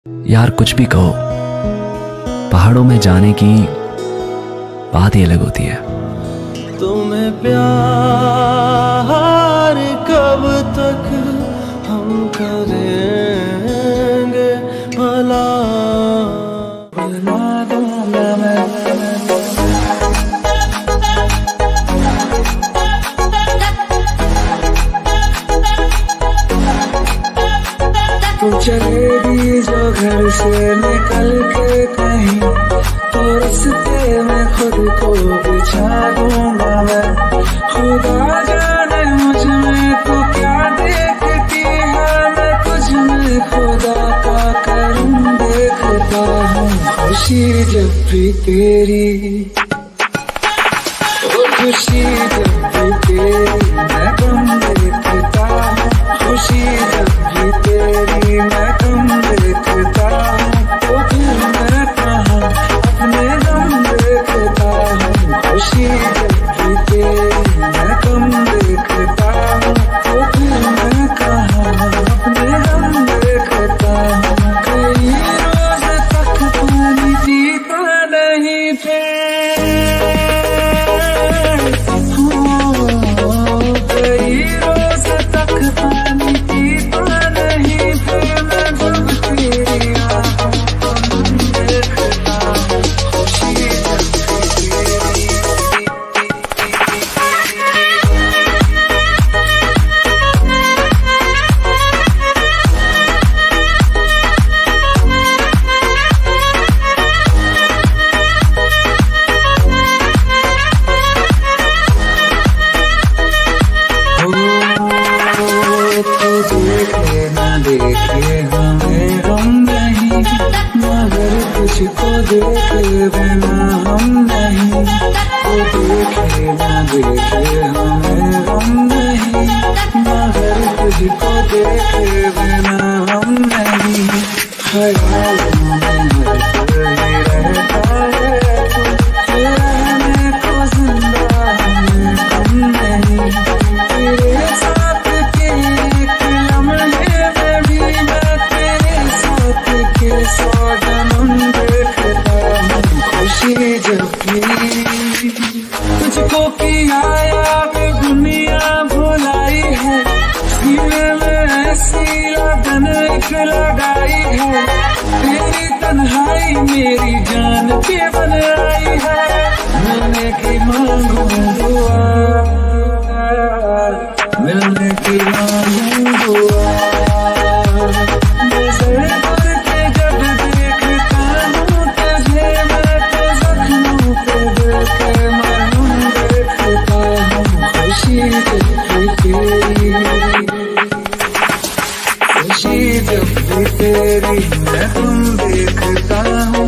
यार कुछ भी कहो, पहाड़ों में जाने की बात ही अलग होती है। तुम्हें प्यार कब तक हम करेंगे भला बना दूंगा मैं। तू चलेगी जो घर से निकल के कहीं, तो रास्ते में खुद को बिछा दूंगा मैं। खुदा जाने मुझ में तो क्या देखती है, मैं तुझ में खुदा का करम देखता हूँ। खुशी जब भी तेरी, ओ खुशी जब भी तेरी मैं गम देखता हूँ। खुशी जब भी तेरी मैं गम देखता हूँ, तो फिर मैं कहाँ अपने गम देखता हूँ। खुशी जब भी तेरी मैं गम देखता हूँ, तो फिर मैं कहाँ अपने गम देखता हूँ। कई रोज तक पानी पीता नहीं फिर, कई रोज तक पानी पीता नहीं फिर मैं जब तेरी आँखों को देखता हूँ। खुशी जब भी तेरी तो देखे न देखे हमें हम नहीं, मगर तुझको देखे बिना हम नहीं। तो देखे न देखे हमें हम नहीं, मगर तुझको देखे बिना हम नहीं। ख्यालों में हर पल ही रहता है तू, रहने को जिंदा हमें कम नहीं। तेरे साथ के एक लम्हे में भी मैं तेरे साथ के 100 जन्म देखता हूँ। खुशी जब भी तुझको किया याद दुनिया भुलाई है, सीने में ऐसी लगन एक लगाई है। तेरी तन्हाई मेरी जान पे बन आई है, मिलने की मांगू दुआ, मिलने की मांगू दुआ। नजर करके जब देखता हूँ तुझे, मैं तो जख्मों पे दिल के मरहम देखता हूँ। खुशी जब भी तेरी, खुशी जब भी तेरी मैं तुम देखता हूँ।